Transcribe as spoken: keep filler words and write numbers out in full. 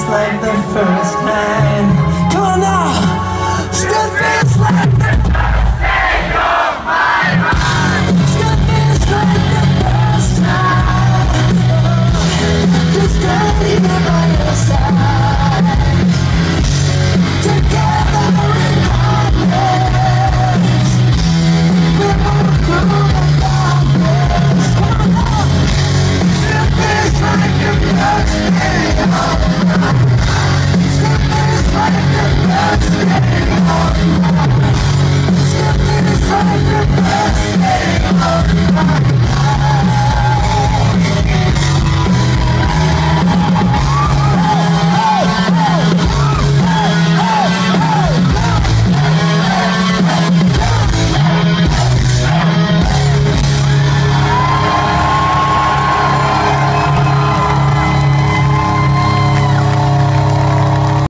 feels like the first time. Come on now! Still feels like the first day of my life. Still feels like the first time. Just standing by your side. Together regardless. We're moving through the darkness. Come on now! Still feels like the first day of my life. Still feels like the first day of my life. Still feels like the first day of my life.